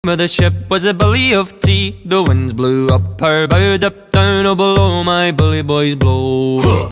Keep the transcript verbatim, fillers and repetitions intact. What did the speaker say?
But the ship was a belly of tea. The winds blew up her bow, up down, oh below my bully boys blow.